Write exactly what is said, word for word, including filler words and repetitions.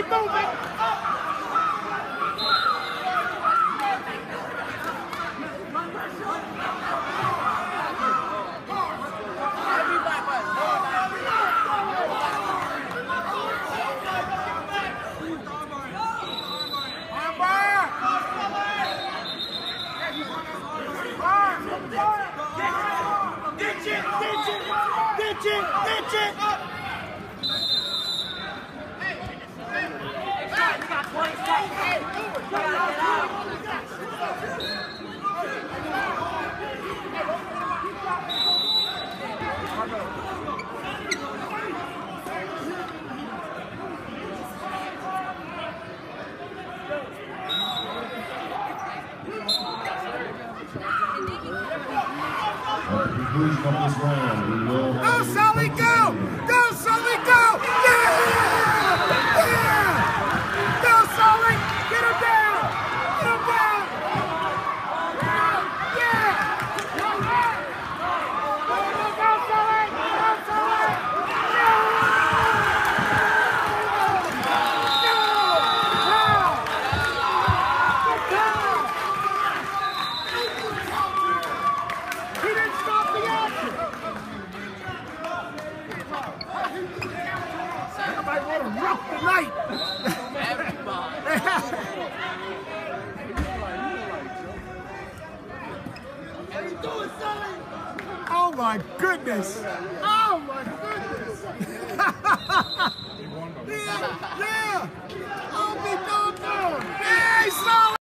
Conclusion of this round, we will Go, Sully, go! Go, Sully, go! Yeah! Yeah! Go, Sully! Get him down! Get him down! Yeah! Go, go, go, Sully! Go, Sully! He didn't stop the action! Somebody want to rock the night! How you doing, Sully? Oh my goodness! Oh my goodness! Yeah, yeah! Oh, me dog!